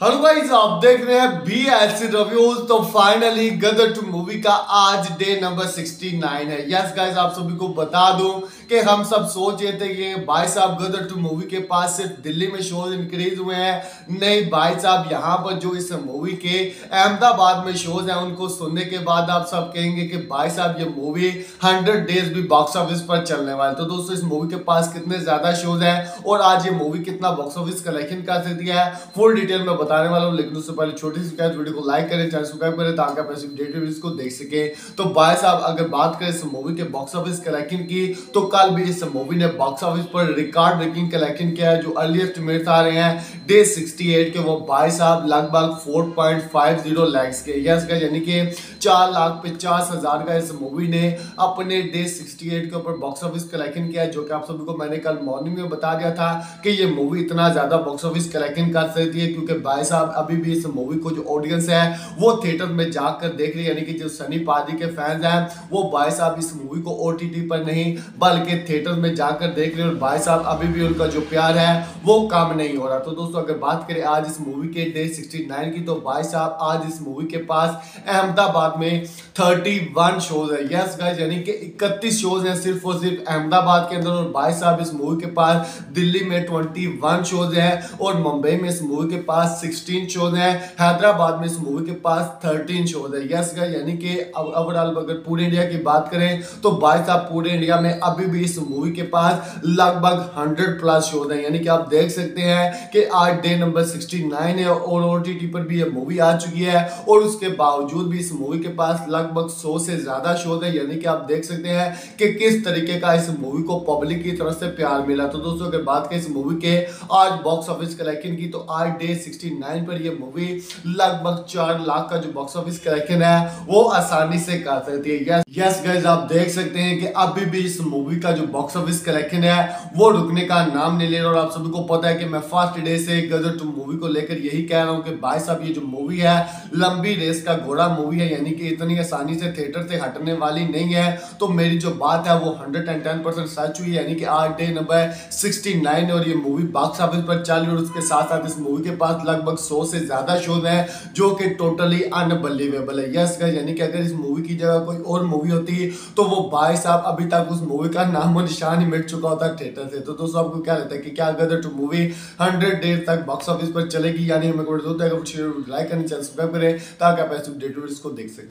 Hello guys, आप देख रहे हैं BLC रिव्यूज। तो फाइनली गदर 2 मूवी का आज डे नंबर 69 है। यस गाइस, आप सभी को बता दूं कि हम सब सोच रहे थे कि भाई साहब गदर 2 मूवी के पास सिर्फ दिल्ली में शोज इंक्रीज हुए हैं। नहीं भाई साहब, यहाँ पर जो इस मूवी के अहमदाबाद में शोज हैं उनको सुनने के बाद आप सब कहेंगे कि भाई साहब ये मूवी 100 डेज भी बॉक्स ऑफिस पर चलने वाली। तो दोस्तों, इस मूवी के पास कितने ज्यादा शोज हैं और आज ये मूवी कितना बॉक्स ऑफिस कलेक्शन कर सकती है, फुल डिटेल में बताने वाला हूं। लेकिन उससे पहले छोटी सी वीडियो को लाइक करें, चैनल सब्सक्राइब करें ताकि आप ऐसी वीडियोस को देख सके। तो भाई साहब, अगर बात करें इस मूवी के बॉक्स ऑफिस कलेक्शन की, तो कल भी इस मूवी ने बॉक्स ऑफिस पर रिकॉर्ड ब्रेकिंग कलेक्शन किया है। जो अर्ली एस्टिमेट्स आ रहे हैं डे 68 के, वो भाई साहब लगभग 4.50 लाख के। यस गाइस, यानी कि 4,50,000 का इस मूवी ने अपने डे 68 के ऊपर बॉक्स ऑफिस कलेक्शन किया है। जो कि आप सभी को मैंने कल मॉर्निंग में बता दिया था कि ये मूवी इतना ज्यादा बॉक्स ऑफिस कलेक्शन कर सकती है, क्योंकि भाई साहब अभी भी इस मूवी को जो ऑडियंस है वो थिएटर में जाकर देख रही है। यानी कि जो सनी पाजी के फैंस हैं वो भाई साहब इस मूवी को OTT पर नहीं बल्कि थिएटर में जाकर देख रहे हैं। और भाई साहब अभी भी उनका जो प्यार है वो कम नहीं हो रहा। तो दोस्तों, अगर बात करें आज इस मूवी के डे 69 की, तो भाई साहब आज इस मूवी के पास अहमदाबाद में 31 शोज है। यस गाइस, यानी कि 31 शोज हैं सिर्फ और सिर्फ अहमदाबाद के अंदर। और भाई साहब इस मूवी के पास दिल्ली में 21 शोज है और मुंबई में इस मूवी के पास 16 शोज हैं। हैदराबाद में इस मूवी के पास 13 शोज है। यस गाइस, यानी कि ओवरऑल अगर पूरे इंडिया की बात करें तो भाई साहब पूरे इंडिया में अभी भी इस मूवी के पास लगभग 100+ शोज हैं। यानी कि आप देख सकते हैं कि आज डे नंबर 69 है और OTT पर भी ये मूवी आ चुकी है और उसके बावजूद भी इस मूवी के पास लगभग 100 से ज्यादा शोज है। यानी कि आप देख सकते हैं कि किस तरीके का इस मूवी को पब्लिक की तरफ से प्यार मिला। तो दोस्तों, अगर बात करें इस मूवी के आज बॉक्स ऑफिस कलेक्शन की, तो आज डे 69 पर यह मूवी लगभग 4 लाख का जो बॉक्स ऑफिस कलेक्शन है वो आसानी से कर सकती है। यस गाइस, आप देख सकते हैं कि अभी भी इस मूवी का जो बॉक्स ऑफिस कलेक्शन है वो रुकने का नाम नहीं ले रहा। और आप सभी को पता है कि मैं फर्स्ट डे से गदर 2 मूवी को लेकर यही कह रहा हूं कि भाई साहब ये जो मूवी है लंबी रेस का घोड़ा मूवी है, यानी कि इतनी आसानी से थिएटर से हटने वाली नहीं है। तो मेरी जो बात है वो 110% सच हुई, यानी कि आज डे नंबर 69 है और ये मूवी बॉक्स ऑफिस पर चल रही है। और उसके साथ साथ इस मूवी के पास लगभग 100 से ज्यादा शोज हैं जो कि टोटली अनबिलीवेबल है। यस गाइस, यानी कि अगर इस मूवी की जगह कोई और मूवी होती तो वो भाई साहब अभी तक उस मूवी का नाम और निशान ही मिट चुका होता थिएटर से। तो दोस्तों, आपको क्या लगता है कि क्या गदर 2 मूवी 100 डेज तक बॉक्स ऑफिस पर चलेगी? यानी हमें लाइक करनी, चैनल सब्सक्राइब करें ताकि आप ऐसे अपडेट्स को देख सकें।